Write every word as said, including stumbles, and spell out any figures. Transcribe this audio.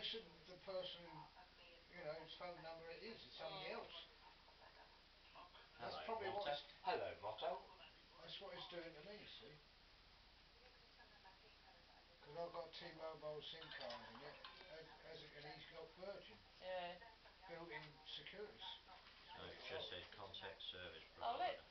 isn't the person who, you know, whose phone number it is. It's somebody Mm. else. That's Hello, probably what Motto. it's. Hello, Motto. That's what it's doing to me. You see, because I've got a T-Mobile SIM card in it, as, as it, and he's got Virgin Yeah. built-in security. No, it just said contact service Oh, provider.